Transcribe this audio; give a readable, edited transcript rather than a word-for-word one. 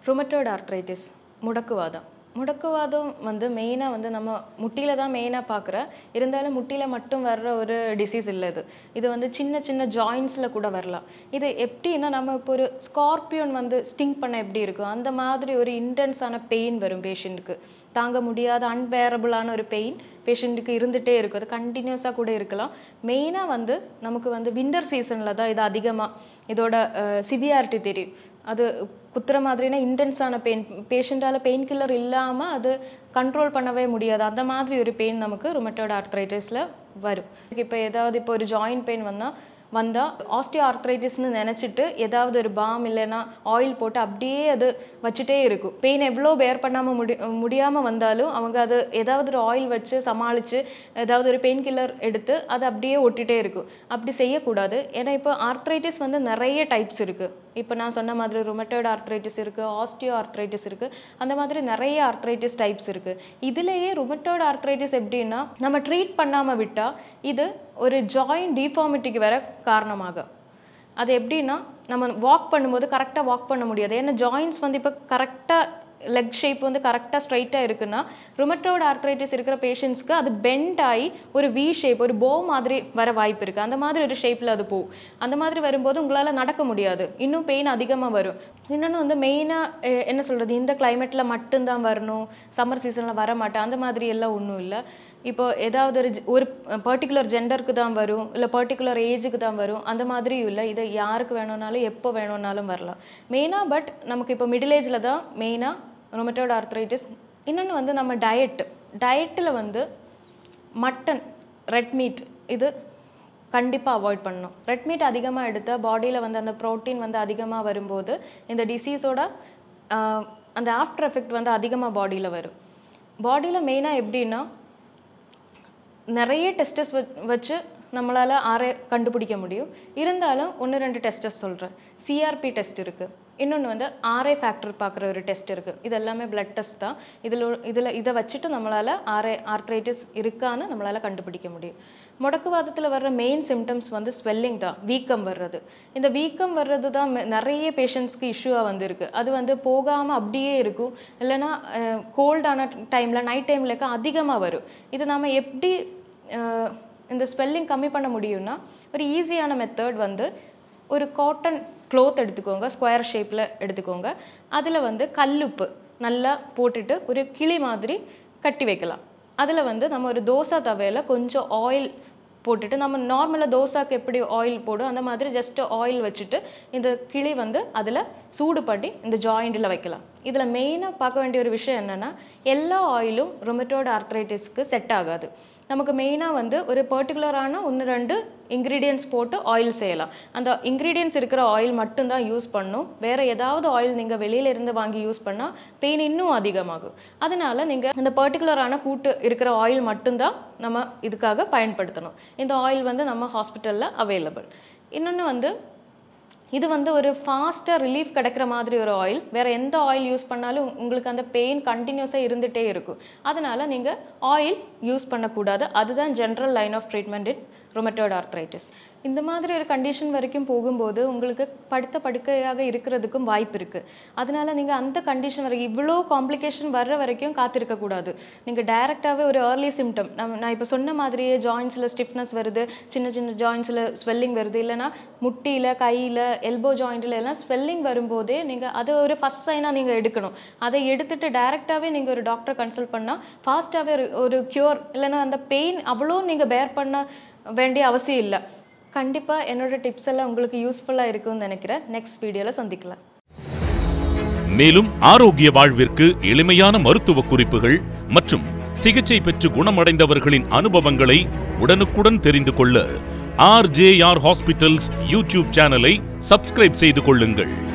rheumatoid arthritis, முடக்குவாதம். முடக்குவாதம் வந்து மெயினா வந்து நம்ம முட்டில தான் மெயினா பார்க்குற இருந்தாலும் முட்டில மட்டும் வர்ற ஒரு டிசீஸ் இல்லை இது. இது வந்து சின்ன சின்ன ஜாயின்ட்ஸ்ல கூட வரலாம். இது எப்படின்னா நம்ம இப்போ ஒரு ஸ்கார்பியோன் வந்து ஸ்டிங் பண்ண எப்படி இருக்கும் அந்த மாதிரி ஒரு இன்டென்ஸான பெயின் வரும் பேஷண்ட்டுக்கு. தாங்க முடியாத அன்பேரபிளான ஒரு பெயின் பேஷண்ட்டுக்கு இருந்துகிட்டே இருக்கும். அது கண்டினியூஸாக கூட இருக்கலாம். மெயினாக வந்து நமக்கு வந்து வின்டர் சீசனில் தான் இது அதிகமாக இதோட சிவியாரிட்டி தெரியும். அது குத்துற மாதிரினா இன்டென்ஸான பெயின் பேஷண்ட்டால் பெயின் கில்லர் இல்லாமல் அது கண்ட்ரோல் பண்ணவே முடியாது. அந்த மாதிரி ஒரு பெயின் நமக்கு ருமட்டாய்டு ஆர்த்ரைட்டிஸில் வரும். இப்போ ஏதாவது இப்போ ஒரு ஜாயின்ட் பெயின் வந்தால் ஆஸ்டியோ ஆர்த்ரைட்டிஸ்னு நினச்சிட்டு ஏதாவது ஒரு பாம் இல்லைன்னா ஆயில் போட்டு அப்படியே அது வச்சுட்டே இருக்கும். பெயின் எவ்வளோ பேர் பண்ணாமல் முடியாமல் வந்தாலும் அவங்க அது ஏதாவது ஒரு ஆயில் வச்சு சமாளித்து ஏதாவது ஒரு பெயின் கில்லர் எடுத்து அது அப்படியே ஒட்டிகிட்டே இருக்கும். அப்படி செய்யக்கூடாது. ஏன்னா இப்போ ஆர்த்ரைட்டிஸ் வந்து நிறைய டைப்ஸ் இருக்குது. இப்போ நான் சொன்ன மாதிரி ருமட்டாய்டு ஆர்த்ரைட்டிஸ் இருக்குது, ஆஸ்டியோ ஆர்த்ரைட்டிஸ் இருக்குது, அந்த மாதிரி நிறைய ஆர்த்ரைட்டிஸ் டைப்ஸ் இருக்குது. இதுலேயே ருமட்டாய்டு ஆர்த்ரைட்டிஸ் எப்படின்னா நம்ம ட்ரீட் பண்ணாமல் விட்டால் இது ஒரு ஜாயிண்ட் டிஃபார்மிட்டிக்கு வர காரணமாகும். அது எப்படின்னா நம்ம வாக் பண்ணும்போது கரெக்டாக வாக் பண்ண முடியாது. ஏன்னா ஜாயின்ட்ஸ் வந்து இப்போ கரெக்டாக லெக் ஷேப் வந்து கரெக்டாக ஸ்ட்ரைட்டாக இருக்குன்னா ருமட்டாய்டு ஆர்த்ரைட்டிஸ் இருக்கிற பேஷண்ட்ஸ்க்கு அது பெண்ட் ஆகி ஒரு வி ஷேப் ஒரு போ மாதிரி வர வாய்ப்பு இருக்குது. அந்த மாதிரி ஒரு ஷேப்பில் அது போகும். அந்த மாதிரி வரும்போது உங்களால் நடக்க முடியாது, இன்னும் பெயின் அதிகமாக வரும். இன்னொன்று வந்து மெயினாக என்ன சொல்கிறது, இந்த கிளைமேட்டில் மட்டும்தான் வரணும், சம்மர் சீசனில் வர மாட்டேன் அந்த மாதிரி எல்லாம் ஒன்றும் இல்லை. இப்போ ஏதாவது ஒரு பர்டிகுலர் ஜெண்டருக்கு தான் வரும், இல்லை பர்டிகுலர் ஏஜுக்கு தான் வரும், அந்த மாதிரியும் இல்லை. இதை யாருக்கு வேணும்னாலும் எப்போ வேணும்னாலும் வரலாம். மெயினாக பட் நமக்கு இப்போ மிடில் ஏஜில் தான் மெயினாக ருமட்டாய்டு ஆர்த்ரைட்டிஸ். இன்னொன்று வந்து நம்ம டயட்டில் வந்து மட்டன், ரெட் மீட் இது கண்டிப்பாக அவாய்ட் பண்ணணும். ரெட் மீட் அதிகமாக எடுத்தால் பாடியில் வந்து அந்த ப்ரோட்டீன் வந்து அதிகமாக வரும்போது இந்த டிசீஸோட அந்த ஆஃப்டர் எஃபெக்ட் வந்து அதிகமாக பாடியில் வரும். பாடியில் மெயினாக எப்படின்னா நிறைய டெஸ்டஸ் வச்சு நம்மளால் கண்டுபிடிக்க முடியும். இருந்தாலும் 1-2 டெஸ்டஸ் சொல்கிறேன். சிஆர்பி டெஸ்ட் இருக்குது, இன்னொன்று வந்து ஆர்ஏ ஃபேக்டர் பார்க்குற ஒரு டெஸ்ட் இருக்குது. இது எல்லாமே பிளட் டெஸ்ட் தான். இதை வச்சுட்டு நம்மளால் ஆர்த்ரைட்டிஸ் இருக்கான்னு நம்மளால் கண்டுபிடிக்க முடியும். முடக்குவாதத்தில் வர்ற மெயின் சிம்டம்ஸ் வந்து ஸ்வெல்லிங் தான், வீக்கம் வர்றது. இந்த வீக்கம் வர்றது தான் நிறைய பேஷண்ட்ஸ்க்கு இஷ்யூவாக வந்துருக்கு. அது வந்து போகாமல் அப்படியே இருக்கும். இல்லைன்னா கோல்டான டைமில் நைட் டைம்லக்க அதிகமாக வரும். இது நம்ம எப்படி இந்த ஸ்வெல்லிங் கம்மி பண்ண முடியும்னா ஒரு ஈஸியான மெத்தட் வந்து ஒரு காட்டன் க்ளோத் எடுத்துக்கோங்க, ஸ்கொயர் ஷேப்பில் எடுத்துக்கோங்க. அதில் வந்து கல்லுப்பு நல்லா போட்டுட்டு ஒரு கிளி மாதிரி கட்டி வைக்கலாம். அதில் வந்து நம்ம ஒரு தோசை தவையில் கொஞ்சம் ஆயில் போட்டுட்டு, நம்ம நார்மலாக தோசாக்கு எப்படி ஆயில் போடும் அந்த மாதிரி ஜஸ்ட் ஆயில் வச்சுட்டு இந்த கிளி வந்து அதில் சூடு பண்ணி இந்த ஜாயிண்டில் வைக்கலாம். இதில் மெயினாக பார்க்க வேண்டிய ஒரு விஷயம் என்னென்னா எல்லா ஆயிலும் ருமட்டாய்டு ஆர்த்ரைட்டிஸ்க்கு செட் ஆகாது. நமக்கு மெயினாக வந்து ஒரு பர்டிகுலரான 1-2 இன்க்ரீடியன்ட்ஸ் போட்டு ஆயில் செய்யலாம். அந்த இன்க்ரீடியன்ட்ஸ் இருக்கிற ஆயில் மட்டும்தான் யூஸ் பண்ணணும். வேறு ஏதாவது ஆயில் நீங்கள் வெளியிலேருந்து வாங்கி யூஸ் பண்ணால் பெயின் இன்னும் அதிகமாகும். அதனால் நீங்கள் இந்த பர்டிகுலரான கூட்டு இருக்கிற ஆயில் மட்டும்தான் நம்ம இதுக்காக பயன்படுத்தணும். இந்த ஆயில் வந்து நம்ம ஹாஸ்பிட்டலில் அவைலபிள். இன்னொன்று வந்து இது வந்து ஒரு ஃபாஸ்ட்டாக ரிலீஃப் கிடைக்கிற மாதிரி ஒரு ஆயில். வேறு எந்த ஆயில் யூஸ் பண்ணாலும் உங்களுக்கு அந்த பெயின் கண்டினியூஸாக இருந்துகிட்டே இருக்கும். அதனால் நீங்கள் ஆயில் யூஸ் பண்ணக்கூடாது. அதுதான் general line of treatment in rheumatoid arthritis. இந்த மாதிரி ஒரு கண்டிஷன் வரைக்கும் போகும்போது உங்களுக்கு படுக்கையாக இருக்கிறதுக்கும் வாய்ப்பு இருக்குது. அதனால் நீங்கள் அந்த கண்டிஷன் வரைக்கும் இவ்வளோ காம்ப்ளிகேஷன் வர்ற வரைக்கும் காத்திருக்கக்கூடாது. நீங்கள் டைரெக்டாகவே ஒரு ஏர்லி சிம்டம் நான் இப்போ சொன்ன மாதிரியே ஜாயின்ஸில் ஸ்டிஃப்னஸ் வருது, சின்ன சின்ன ஜாயின்ஸில் ஸ்வெல்லிங் வருது, இல்லைனா முட்டியில் கையில் எல்போ ஜாயிண்டில் எல்லாம் ஸ்வெல்லிங் வரும்போதே நீங்கள் அதை ஒரு ஃபஸ்ட் சைனாக நீங்கள் எடுக்கணும். அதை எடுத்துகிட்டு டைரெக்டாகவே நீங்கள் ஒரு டாக்டரை கன்சல்ட் பண்ணால் ஃபாஸ்ட்டாகவே ஒரு க்யூர் இல்லைனா அந்த பெயின் அவ்வளோ நீங்கள் பேர் பண்ண வேண்டிய அவசியம் இல்லை. கண்டிப்பாக என்னோட டிப்ஸ் எல்லாம் உங்களுக்கு யூஸ்ஃபுல்லாக இருக்கும்னு நினைக்கிறேன். நெக்ஸ்ட் வீடியோவில் சந்திக்கலாம். மேலும் ஆரோக்கிய வாழ்விற்கு எளிமையான மருத்துவ குறிப்புகள் மற்றும் சிகிச்சை பெற்று குணமடைந்தவர்களின் அனுபவங்களை உடனுக்குடன் தெரிந்து கொள்ள RJR Hospitals யூடியூப் சேனலை சப்ஸ்கிரைப் செய்து கொள்ளுங்கள்.